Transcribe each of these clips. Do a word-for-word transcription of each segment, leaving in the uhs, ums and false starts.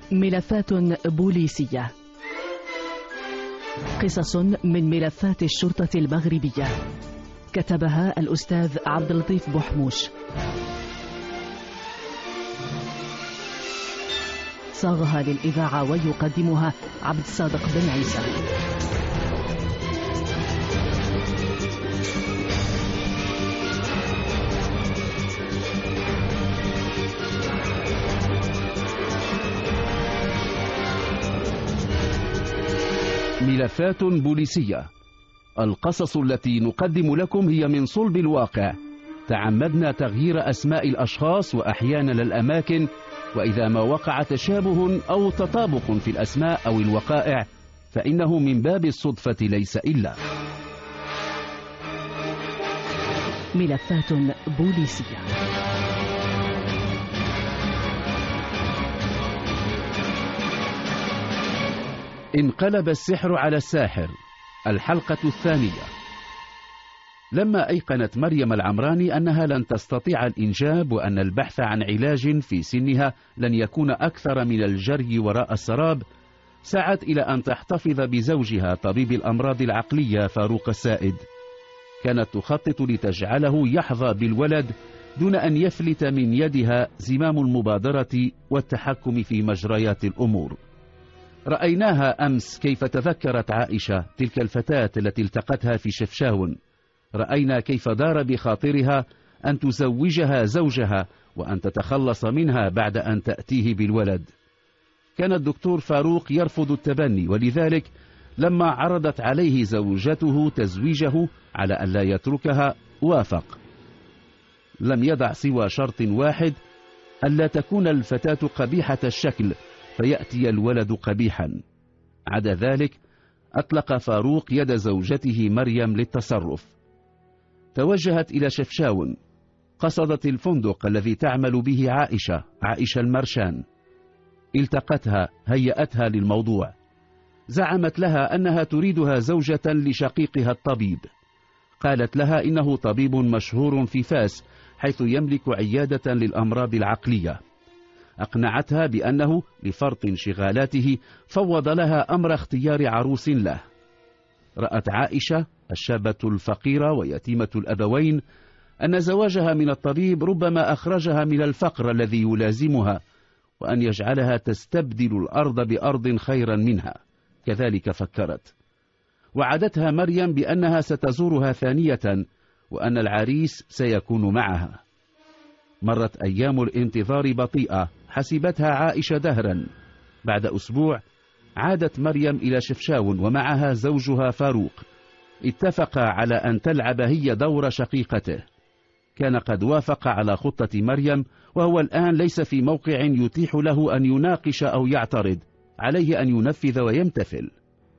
ملفات بوليسية، قصص من ملفات الشرطة المغربية، كتبها الأستاذ عبد اللطيف بوحموش، صاغها للإذاعة ويقدمها عبد الصادق بن عيسى. ملفات بوليسية، القصص التي نقدم لكم هي من صلب الواقع. تعمدنا تغيير أسماء الأشخاص وأحيانا الأماكن، وإذا ما وقع تشابه أو تطابق في الأسماء أو الوقائع فإنه من باب الصدفة ليس إلا. ملفات بوليسية. انقلب السحر على الساحر، الحلقة الثانية. لما أيقنت مريم العمراني أنها لن تستطيع الإنجاب وأن البحث عن علاج في سنها لن يكون أكثر من الجري وراء السراب، سعت إلى أن تحتفظ بزوجها طبيب الأمراض العقلية فاروق السائد. كانت تخطط لتجعله يحظى بالولد دون أن يفلت من يدها زمام المبادرة والتحكم في مجريات الأمور. رأيناها أمس كيف تذكرت عائشة تلك الفتاة التي التقتها في شفشاون. رأينا كيف دار بخاطرها أن تزوجها زوجها وأن تتخلص منها بعد أن تأتيه بالولد. كان الدكتور فاروق يرفض التبني، ولذلك لما عرضت عليه زوجته تزويجه على أن لا يتركها وافق. لم يضع سوى شرط واحد: ألا تكون الفتاة قبيحة الشكل فيأتي الولد قبيحا. عدا ذلك أطلق فاروق يد زوجته مريم للتصرف. توجهت إلى شفشاون، قصدت الفندق الذي تعمل به عائشة عائشة المرشان. التقتها، هيأتها للموضوع. زعمت لها أنها تريدها زوجة لشقيقها الطبيب. قالت لها إنه طبيب مشهور في فاس حيث يملك عيادة للأمراض العقلية. أقنعتها بأنه لفرط انشغالاته فوض لها أمر اختيار عروس له. رأت عائشة الشابة الفقيرة ويتيمة الأبوين أن زواجها من الطبيب ربما أخرجها من الفقر الذي يلازمها، وأن يجعلها تستبدل الأرض بأرض خيرا منها. كذلك فكرت. وعدتها مريم بأنها ستزورها ثانية وأن العريس سيكون معها. مرت أيام الانتظار بطيئة، حسبتها عائشة دهرا. بعد أسبوع عادت مريم إلى شفشاون ومعها زوجها فاروق. اتفقا على أن تلعب هي دور شقيقته. كان قد وافق على خطة مريم، وهو الآن ليس في موقع يتيح له أن يناقش أو يعترض، عليه أن ينفذ ويمتثل.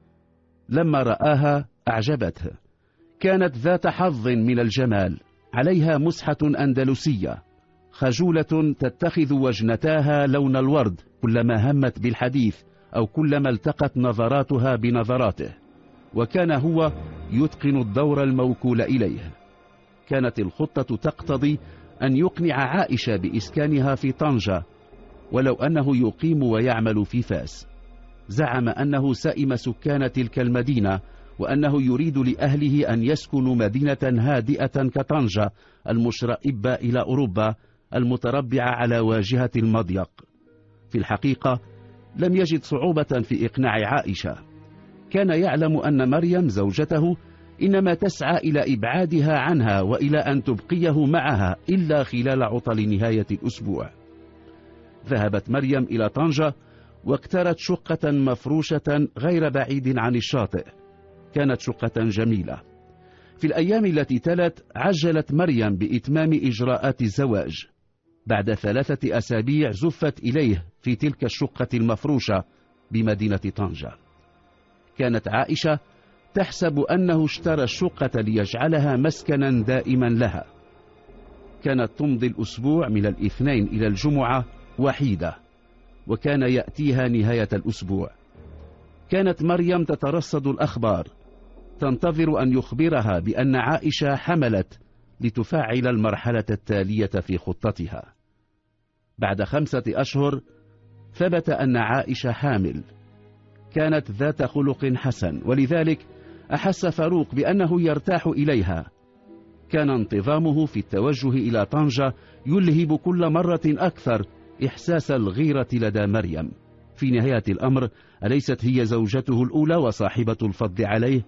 لما رآها أعجبته. كانت ذات حظ من الجمال، عليها مسحة أندلسية، خجولة تتخذ وجنتاها لون الورد كلما همت بالحديث أو كلما التقت نظراتها بنظراته. وكان هو يتقن الدور الموكول إليه. كانت الخطة تقتضي أن يقنع عائشة بإسكانها في طنجة، ولو أنه يقيم ويعمل في فاس. زعم أنه سئم سكان تلك المدينة، وأنه يريد لأهله أن يسكنوا مدينة هادئة كطنجة المشرئبة إلى أوروبا المتربعة على واجهة المضيق. في الحقيقة لم يجد صعوبة في إقناع عائشة. كان يعلم أن مريم زوجته إنما تسعى إلى إبعادها عنها وإلى أن تبقيه معها إلا خلال عطل نهاية الأسبوع. ذهبت مريم إلى طنجة واقترت شقة مفروشة غير بعيد عن الشاطئ. كانت شقة جميلة. في الأيام التي تلت عجلت مريم بإتمام إجراءات الزواج. بعد ثلاثة أسابيع زفت إليه في تلك الشقة المفروشة بمدينة طنجة. كانت عائشة تحسب أنه اشترى الشقة ليجعلها مسكنا دائما لها. كانت تمضي الأسبوع من الاثنين إلى الجمعة وحيدة، وكان يأتيها نهاية الأسبوع. كانت مريم تترصد الأخبار، تنتظر أن يخبرها بأن عائشة حملت لتفعل المرحلة التالية في خطتها. بعد خمسة أشهر ثبت أن عائشة حامل. كانت ذات خلق حسن، ولذلك أحس فاروق بأنه يرتاح إليها. كان انتظامه في التوجه إلى طنجة يلهب كل مرة أكثر إحساس الغيرة لدى مريم. في نهاية الأمر أليست هي زوجته الأولى وصاحبة الفضل عليه؟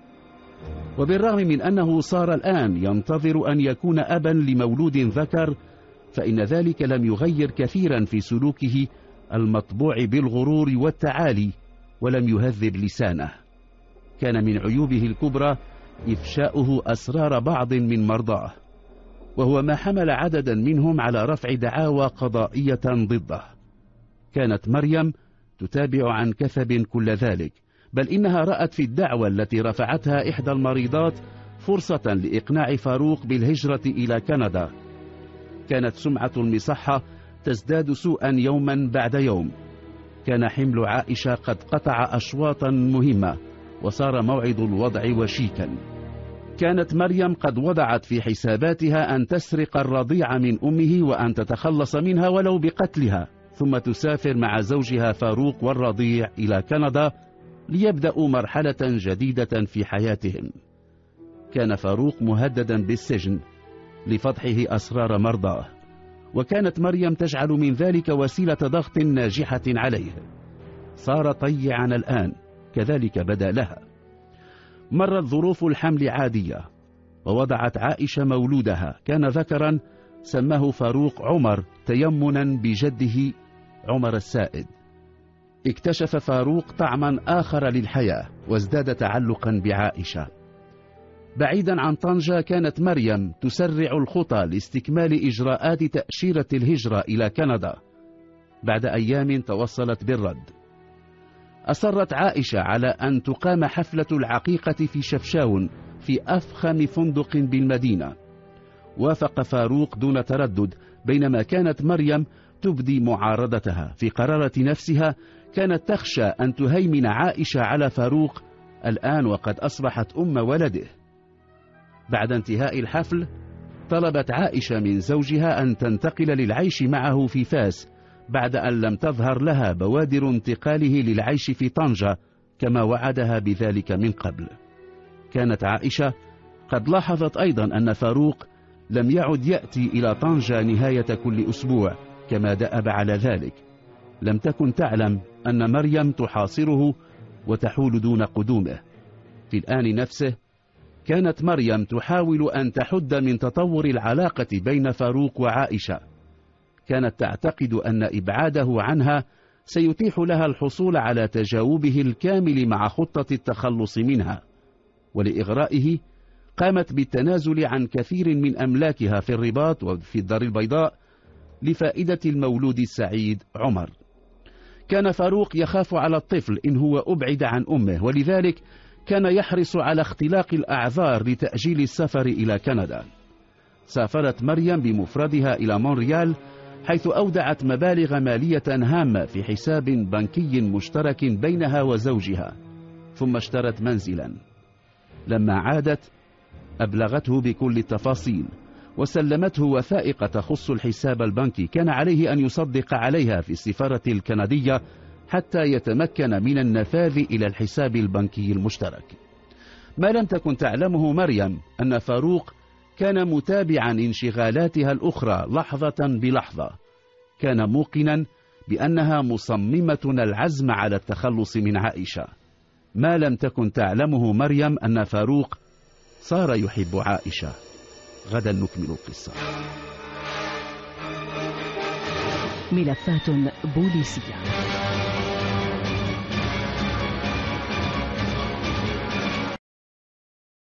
وبالرغم من أنه صار الآن ينتظر أن يكون أبا لمولود ذكر، فإن ذلك لم يغير كثيرا في سلوكه المطبوع بالغرور والتعالي، ولم يهذب لسانه. كان من عيوبه الكبرى إفشاؤه أسرار بعض من مرضاه، وهو ما حمل عددا منهم على رفع دعاوى قضائية ضده. كانت مريم تتابع عن كثب كل ذلك، بل إنها رأت في الدعوى التي رفعتها إحدى المريضات فرصة لإقناع فاروق بالهجرة إلى كندا. كانت سمعة المصحة تزداد سوءا يوما بعد يوم. كان حمل عائشة قد قطع أشواطا مهمة، وصار موعد الوضع وشيكا. كانت مريم قد وضعت في حساباتها أن تسرق الرضيع من أمه وأن تتخلص منها ولو بقتلها، ثم تسافر مع زوجها فاروق والرضيع إلى كندا ليبدأوا مرحلة جديدة في حياتهم. كان فاروق مهددا بالسجن لفضحه أسرار مرضاه، وكانت مريم تجعل من ذلك وسيلة ضغط ناجحة عليه. صار طيعا الآن، كذلك بدا لها. مرت ظروف الحمل عادية، ووضعت عائشة مولودها. كان ذكرا سماه فاروق عمر تيمنا بجده عمر السائد. اكتشف فاروق طعما آخر للحياة، وازداد تعلقا بعائشة. بعيدا عن طنجة، كانت مريم تسرع الخطى لاستكمال إجراءات تأشيرة الهجرة إلى كندا. بعد أيام توصلت بالرد. أصرت عائشة على أن تقام حفلة العقيقة في شفشاون في أفخم فندق بالمدينة. وافق فاروق دون تردد، بينما كانت مريم تبدي معارضتها. في قرارة نفسها كانت تخشى أن تهيمن عائشة على فاروق الآن وقد أصبحت أم ولده. بعد انتهاء الحفل طلبت عائشة من زوجها أن تنتقل للعيش معه في فاس، بعد أن لم تظهر لها بوادر انتقاله للعيش في طنجة كما وعدها بذلك من قبل. كانت عائشة قد لاحظت أيضا أن فاروق لم يعد يأتي إلى طنجة نهاية كل أسبوع كما دأب على ذلك. لم تكن تعلم أن مريم تحاصره وتحول دون قدومه. في الآن نفسه كانت مريم تحاول أن تحد من تطور العلاقة بين فاروق وعائشة. كانت تعتقد أن إبعاده عنها سيتيح لها الحصول على تجاوبه الكامل مع خطة التخلص منها، ولإغرائه قامت بالتنازل عن كثير من أملاكها في الرباط وفي الدار البيضاء لفائدة المولود السعيد عمر. كان فاروق يخاف على الطفل إن هو أبعد عن أمه، ولذلك كان يحرص على اختلاق الأعذار لتأجيل السفر إلى كندا. سافرت مريم بمفردها إلى مونريال، حيث أودعت مبالغ مالية هامة في حساب بنكي مشترك بينها وزوجها، ثم اشترت منزلا. لما عادت أبلغته بكل التفاصيل وسلمته وثائق تخص الحساب البنكي. كان عليه أن يصدق عليها في السفارة الكندية حتى يتمكن من النفاذ إلى الحساب البنكي المشترك. ما لم تكن تعلمه مريم أن فاروق كان متابعا انشغالاتها الأخرى لحظة بلحظة. كان موقنا بأنها مصممة العزم على التخلص من عائشة. ما لم تكن تعلمه مريم أن فاروق صار يحب عائشة. غدا نكمل القصة. ملفات بوليسية.